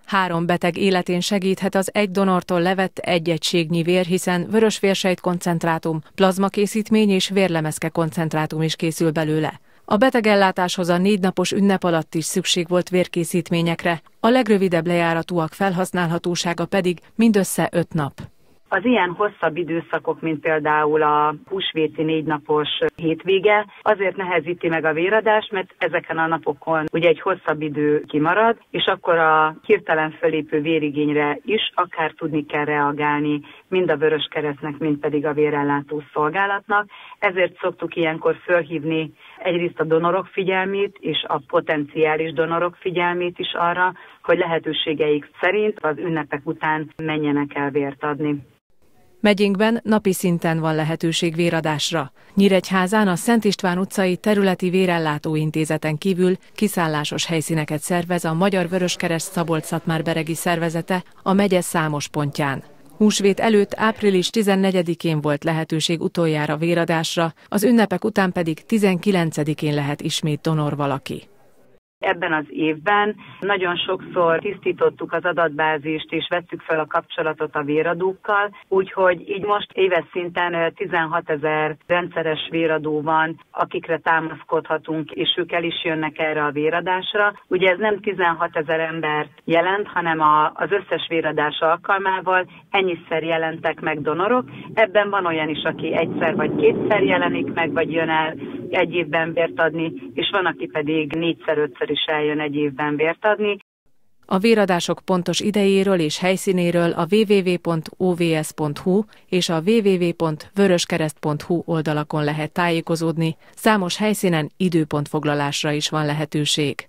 3 beteg életén segíthet az egy donortól levett egy egységnyi vér, hiszen vörös vérsejt koncentrátum, plazmakészítmény és vérlemezke koncentrátum is készül belőle. A betegellátáshoz a 4 napos ünnep alatt is szükség volt vérkészítményekre, a legrövidebb lejáratúak felhasználhatósága pedig mindössze 5 nap. Az ilyen hosszabb időszakok, mint például a húsvéti 4 napos hétvége, azért nehezíti meg a véradást, mert ezeken a napokon ugye egy hosszabb idő kimarad, és akkor a hirtelen fölépő vérigényre is akár tudni kell reagálni, mind a Vöröskeresztnek, mind pedig a vérellátó szolgálatnak. Ezért szoktuk ilyenkor fölhívni egyrészt a donorok figyelmét, és a potenciális donorok figyelmét is arra, hogy lehetőségeik szerint az ünnepek után menjenek el vért adni. Megyénkben napi szinten van lehetőség véradásra. Nyíregyházán a Szent István utcai területi vérellátó intézeten kívül kiszállásos helyszíneket szervez a Magyar Vöröskereszt Szabolcs-Szatmár-beregi szervezete a megye számos pontján. Húsvét előtt április 14-én volt lehetőség utoljára véradásra, az ünnepek után pedig 19-én lehet ismét donor valaki. Ebben az évben nagyon sokszor tisztítottuk az adatbázist és vettük fel a kapcsolatot a véradókkal, úgyhogy így most éves szinten 16 000 rendszeres véradó van, akikre támaszkodhatunk, és ők el is jönnek erre a véradásra. Ugye ez nem 16 000 embert jelent, hanem az összes véradás alkalmával ennyiszer jelentek meg donorok. Ebben van olyan is, aki egyszer vagy kétszer jelenik meg, vagy jön el egy évben vért adni, és van, aki pedig 4-5-ször is eljön egy évben vért adni. A véradások pontos idejéről és helyszínéről a www.ovs.hu és a www.vöröskereszt.hu oldalakon lehet tájékozódni, számos helyszínen időpontfoglalásra is van lehetőség.